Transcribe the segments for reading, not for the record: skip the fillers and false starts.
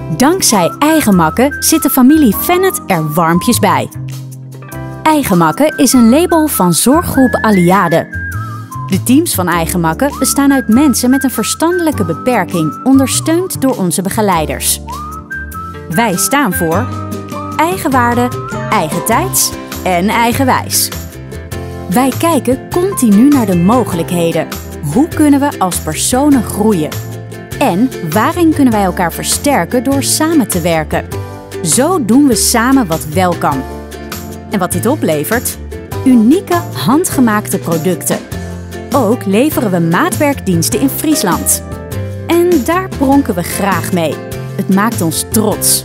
Dankzij Eigemakken zit de familie Vennet er warmpjes bij. Eigemakken is een label van zorggroep Aliade. De teams van Eigemakken bestaan uit mensen met een verstandelijke beperking, ondersteund door onze begeleiders. Wij staan voor eigenwaarde, eigentijds en eigenwijs. Wij kijken continu naar de mogelijkheden. Hoe kunnen we als personen groeien? En waarin kunnen wij elkaar versterken door samen te werken? Zo doen we samen wat wel kan. En wat dit oplevert? Unieke handgemaakte producten. Ook leveren we maatwerkdiensten in Friesland. En daar pronken we graag mee. Het maakt ons trots.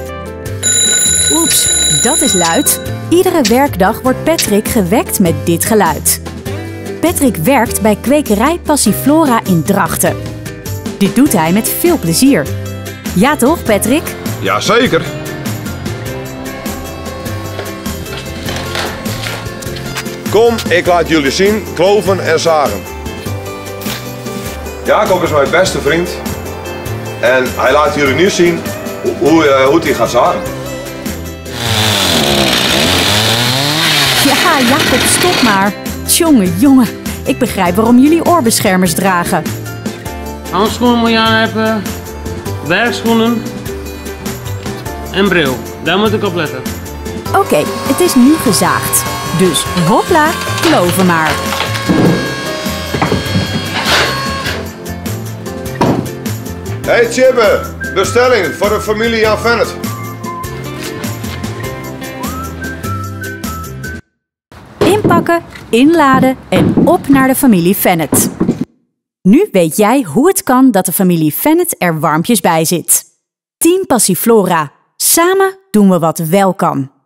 Oeps, dat is luid. Iedere werkdag wordt Patrick gewekt met dit geluid. Patrick werkt bij kwekerij Passiflora in Drachten. Dit doet hij met veel plezier. Ja toch, Patrick? Jazeker. Kom, ik laat jullie zien kloven en zagen. Jacob is mijn beste vriend. En hij laat jullie nu zien hoe hij gaat zagen. Ja, Jacob, stop maar. Tjonge, jongen. Ik begrijp waarom jullie oorbeschermers dragen. Handschoenen moet je aan hebben, werkschoenen en bril. Daar moet ik op letten. Oké, het is nu gezaagd. Dus hopla, kloven maar. Hey Tjibbe, bestelling voor de familie Jan Vennet. Inpakken, inladen en op naar de familie Vennet. Nu weet jij hoe het kan dat de familie Vennet er warmpjes bij zit. Team Passiflora. Samen doen we wat wel kan.